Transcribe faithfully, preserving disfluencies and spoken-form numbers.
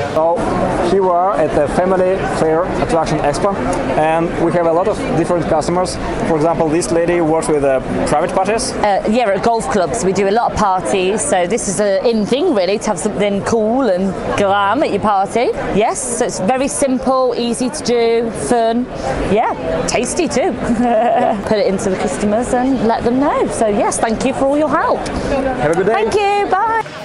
So here we are at the Family Fair Attraction Expo, and we have a lot of different customers. For example, this lady works with uh, private parties. Uh, yeah, at golf clubs we do a lot of parties, so this is an in thing really, to have something cool and glam at your party. Yes, so it's very simple, easy to do, fun, yeah, tasty too. Put it into the customers and let them know. So yes, thank you for all your help. Have a good day. Thank you, bye.